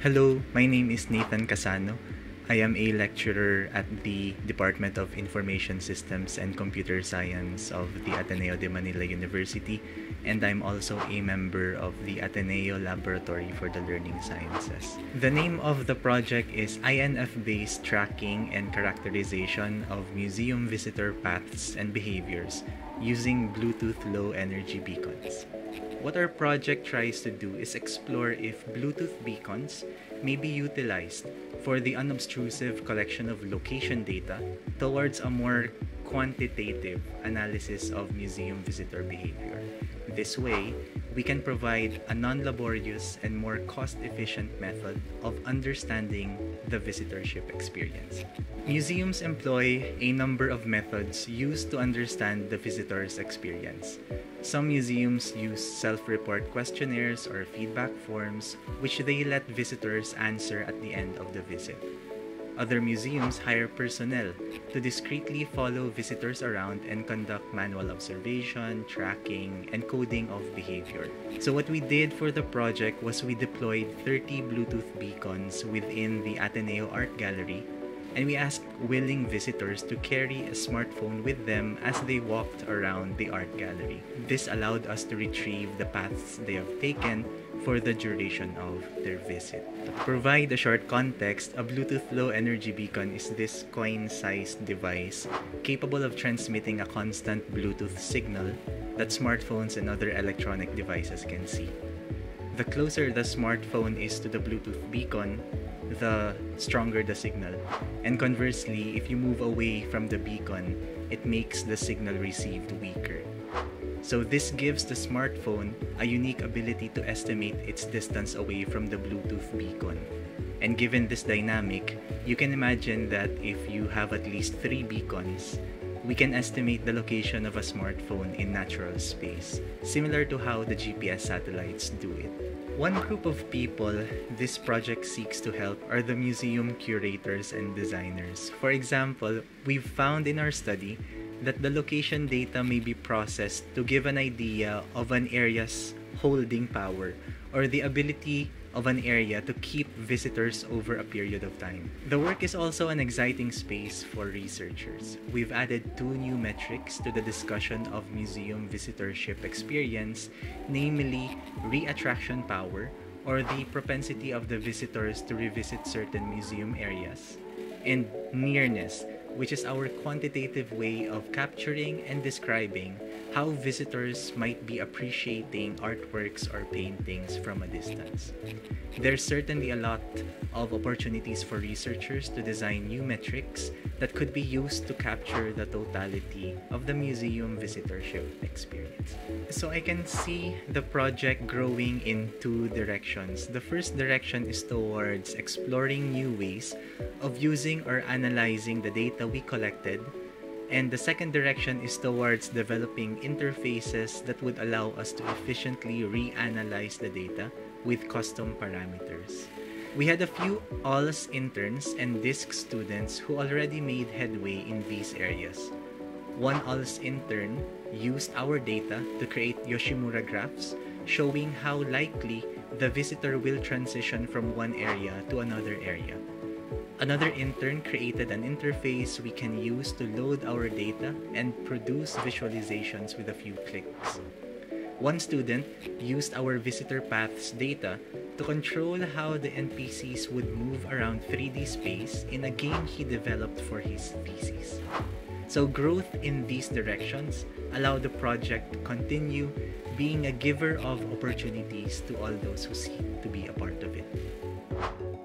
Hello, my name is Neithan Casano. I am a lecturer at the Department of Information Systems and Computer Science of the Ateneo de Manila University, and I'm also a member of the Ateneo Laboratory for the Learning Sciences. The name of the project is INF-based Tracking and Characterization of Museum Visitor Paths and Behaviors using Bluetooth Low Energy Beacons. What our project tries to do is explore if Bluetooth beacons may be utilized for the unobtrusive collection of location data towards a more quantitative analysis of museum visitor behavior. This way, we can provide a non-laborious and more cost-efficient method of understanding the visitorship experience. Museums employ a number of methods used to understand the visitor's experience. Some museums use self-report questionnaires or feedback forms, which they let visitors answer at the end of the visit. Other museums hire personnel to discreetly follow visitors around and conduct manual observation, tracking, and coding of behavior. So what we did for the project was we deployed 30 Bluetooth beacons within the Ateneo Art Gallery, and we asked willing visitors to carry a smartphone with them as they walked around the art gallery. This allowed us to retrieve the paths they have taken for the duration of their visit. To provide a short context, a Bluetooth Low Energy Beacon is this coin-sized device capable of transmitting a constant Bluetooth signal that smartphones and other electronic devices can see. The closer the smartphone is to the Bluetooth beacon, the stronger the signal. And conversely, if you move away from the beacon, it makes the signal received weaker. So this gives the smartphone a unique ability to estimate its distance away from the Bluetooth beacon. And given this dynamic, you can imagine that if you have at least 3 beacons, we can estimate the location of a smartphone in natural space, similar to how the GPS satellites do it. One group of people this project seeks to help are the museum curators and designers. For example, we've found in our study that the location data may be processed to give an idea of an area's holding power or the ability of an area to keep visitors over a period of time. The work is also an exciting space for researchers. We've added 2 new metrics to the discussion of museum visitorship experience, namely re-attraction power, or the propensity of the visitors to revisit certain museum areas, and nearness, which is our quantitative way of capturing and describing how visitors might be appreciating artworks or paintings from a distance. There's certainly a lot of opportunities for researchers to design new metrics that could be used to capture the totality of the museum visitorship experience. So I can see the project growing in 2 directions. The first direction is towards exploring new ways of using or analyzing the data we collected, and the second direction is towards developing interfaces that would allow us to efficiently reanalyze the data with custom parameters. We had a few ALS interns and DISC students who already made headway in these areas. One ALS intern used our data to create Yoshimura graphs showing how likely the visitor will transition from one area to another area. Another intern created an interface we can use to load our data and produce visualizations with a few clicks. One student used our visitor paths data to control how the NPCs would move around 3D space in a game he developed for his thesis. So growth in these directions allow the project to continue being a giver of opportunities to all those who seek to be a part of it.